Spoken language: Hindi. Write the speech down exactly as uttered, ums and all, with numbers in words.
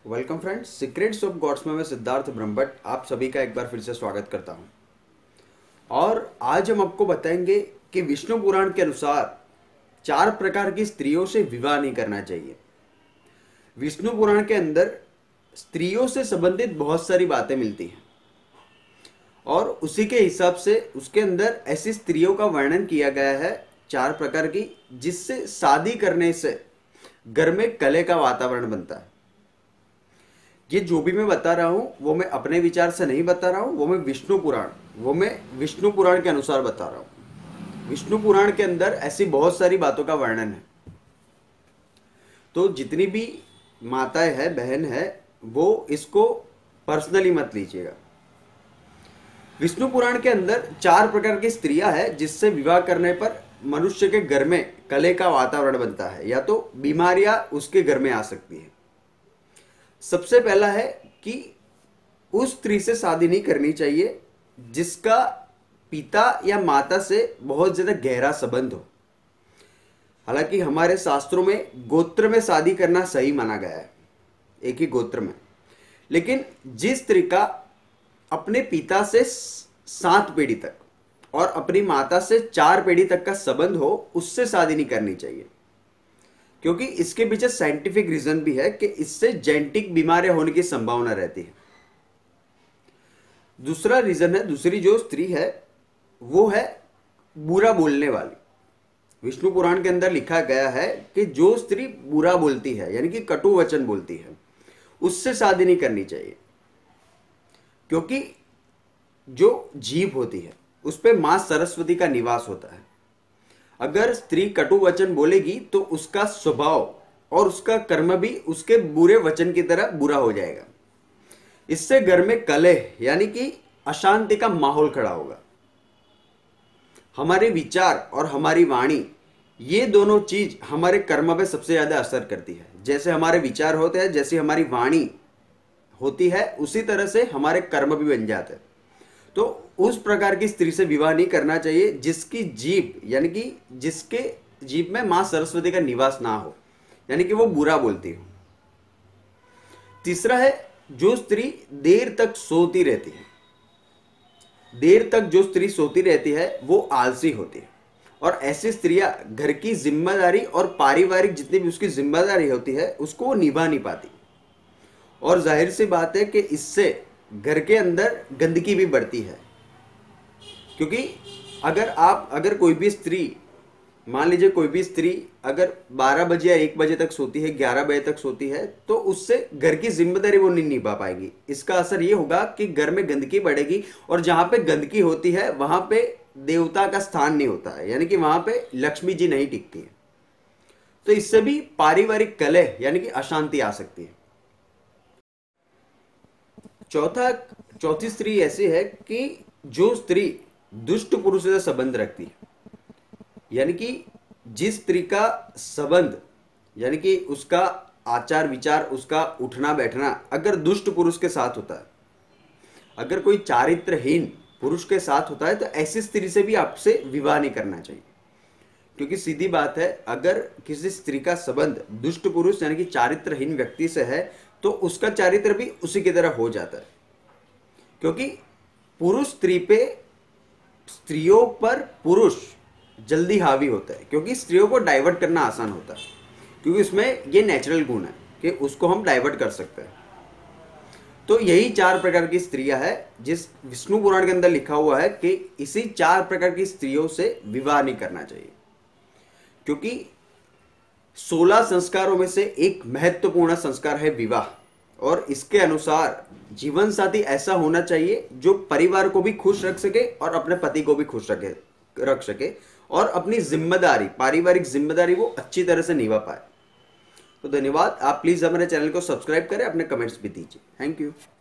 Welcome friends, secrets of gods में मैं सिद्धार्थ ब्रह्मभट्ट आप सभी का एक बार फिर से स्वागत करता हूं। और आज हम आपको बताएंगे कि विष्णु पुराण के अनुसार चार प्रकार की स्त्रियों से विवाह नहीं करना चाहिए। विष्णु पुराण के अंदर स्त्रियों से संबंधित बहुत सारी बातें मिलती हैं और उसी के हिसाब से उसके अंदर ऐसी स्त्रियों का वर्णन किया गया है चार प्रकार की, जिससे शादी करने से घर में कले का वातावरण बनता है। ये जो भी मैं बता रहा हूं वो मैं अपने विचार से नहीं बता रहा हूं, वो मैं विष्णु पुराण वो मैं विष्णु पुराण के अनुसार बता रहा हूं। विष्णु पुराण के अंदर ऐसी बहुत सारी बातों का वर्णन है, तो जितनी भी माताएं हैं, बहन है, वो इसको पर्सनली मत लीजिएगा। विष्णु पुराण के अंदर चार प्रकार की स्त्रियां हैं जिससे विवाह करने पर मनुष्य के घर में कले का वातावरण बनता है या तो बीमारियां उसके घर में आ सकती है। सबसे पहला है कि उस स्त्री से शादी नहीं करनी चाहिए जिसका पिता या माता से बहुत ज्यादा गहरा संबंध हो। हालांकि हमारे शास्त्रों में गोत्र में शादी करना सही माना गया है, एक ही गोत्र में, लेकिन जिस स्त्री का अपने पिता से सात पीढ़ी तक और अपनी माता से चार पीढ़ी तक का संबंध हो, उससे शादी नहीं करनी चाहिए, क्योंकि इसके पीछे साइंटिफिक रीजन भी है कि इससे जेनेटिक बीमारियां होने की संभावना रहती है। दूसरा रीजन है, दूसरी जो स्त्री है वो है बुरा बोलने वाली। विष्णु पुराण के अंदर लिखा गया है कि जो स्त्री बुरा बोलती है यानी कि कटु वचन बोलती है, उससे शादी नहीं करनी चाहिए, क्योंकि जो जीभ होती है उस पर मां सरस्वती का निवास होता है। अगर स्त्री कटु वचन बोलेगी तो उसका स्वभाव और उसका कर्म भी उसके बुरे वचन की तरह बुरा हो जाएगा। इससे घर में कलह यानी कि अशांति का माहौल खड़ा होगा। हमारे विचार और हमारी वाणी, ये दोनों चीज हमारे कर्म पे सबसे ज्यादा असर करती है। जैसे हमारे विचार होते हैं, जैसी हमारी वाणी होती है, उसी तरह से हमारे कर्म भी बन जाते हैं। तो उस प्रकार की स्त्री से विवाह नहीं करना चाहिए जिसकी जीभ यानी कि जिसके जीभ में मां सरस्वती का निवास ना हो, यानी कि वो बुरा बोलती हो। तीसरा है, जो स्त्री देर तक सोती रहती है। देर तक जो स्त्री सोती रहती है वो आलसी होती है, और ऐसी स्त्रियां घर की जिम्मेदारी और पारिवारिक जितनी भी उसकी जिम्मेदारी होती है उसको वो निभा नहीं पाती। और जाहिर सी बात है कि इससे घर के अंदर गंदगी भी बढ़ती है, क्योंकि अगर आप अगर कोई भी स्त्री, मान लीजिए कोई भी स्त्री अगर बारह बजे या एक बजे तक सोती है, ग्यारह बजे तक सोती है, तो उससे घर की जिम्मेदारी वो नहीं निभा पाएगी। इसका असर ये होगा कि घर में गंदगी बढ़ेगी, और जहां पे गंदगी होती है वहां पे देवता का स्थान नहीं होता है, यानी कि वहां पे लक्ष्मी जी नहीं टिकती है। तो इससे भी पारिवारिक कलह यानी कि अशांति आ सकती है। चौथा चौथी स्त्री ऐसी है कि जो स्त्री दुष्ट पुरुष से संबंध रखती है, यानी कि जिस स्त्री का संबंध यानी कि उसका आचार विचार, उसका उठना बैठना अगर दुष्ट पुरुष के साथ होता है, अगर कोई चारित्रहीन पुरुष के साथ होता है, तो ऐसी स्त्री से भी आपसे विवाह नहीं करना चाहिए। क्योंकि सीधी बात है, अगर किसी स्त्री का संबंध दुष्ट पुरुष यानी कि चारित्रहीन व्यक्ति से है तो उसका चारित्र भी उसी की तरह हो जाता है। क्योंकि पुरुष स्त्री पे स्त्रियों पर पुरुष जल्दी हावी होता है, क्योंकि स्त्रियों को डाइवर्ट करना आसान होता है, क्योंकि उसमें ये नेचुरल गुण है कि उसको हम डाइवर्ट कर सकते हैं। तो यही चार प्रकार की स्त्रियां हैं जिस विष्णु पुराण के अंदर लिखा हुआ है कि इसी चार प्रकार की स्त्रियों से विवाह नहीं करना चाहिए। क्योंकि सोलह संस्कारों में से एक महत्वपूर्ण संस्कार है विवाह, और इसके अनुसार जीवन साथी ऐसा होना चाहिए जो परिवार को भी खुश रख सके और अपने पति को भी खुश रखे रख सके और अपनी जिम्मेदारी, पारिवारिक जिम्मेदारी वो अच्छी तरह से निभा पाए। तो धन्यवाद। आप प्लीज हमारे चैनल को सब्सक्राइब करें, अपने कमेंट्स भी दीजिए। Thank you.